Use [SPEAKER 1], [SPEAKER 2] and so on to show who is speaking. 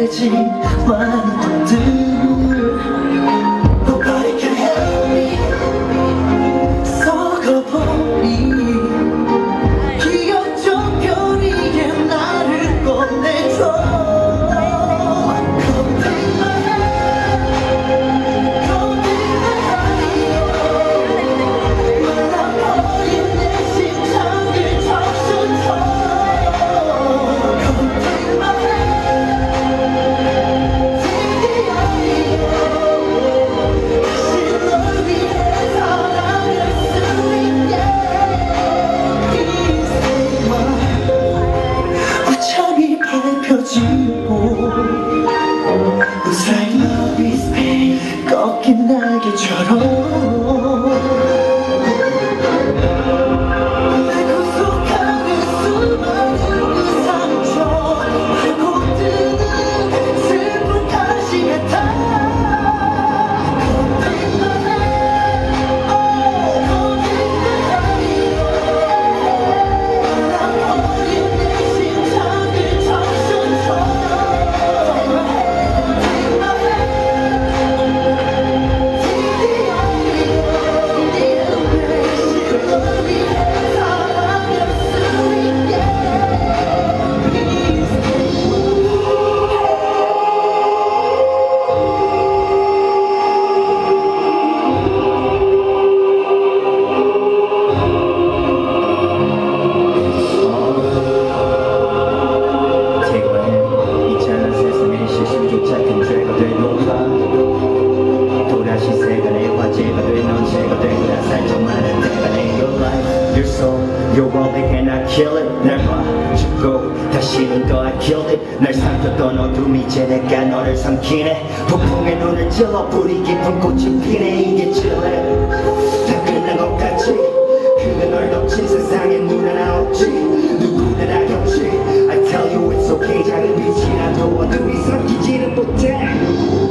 [SPEAKER 1] 되지 많은 것들 Nobody can help me 썩어버린 기억적 별이에 나를 꺼내줘 Cause I love is pain 꺾인 날개처럼
[SPEAKER 2] You're rolling and I kill it 날 봐주고 다시는 더 I killed it 날 삼켰던 어둠이 이제 내가 너를 삼키네 폭풍에 눈을 찔러 불이 깊은 꽃이 피네 이게 찔레 다 끝난 것 같지 그가 널 덮친 세상에 눈 하나 없지 누구나 다 겪지 I tell you it's okay 작은 빛이라도 어둠이 삼키지는 못해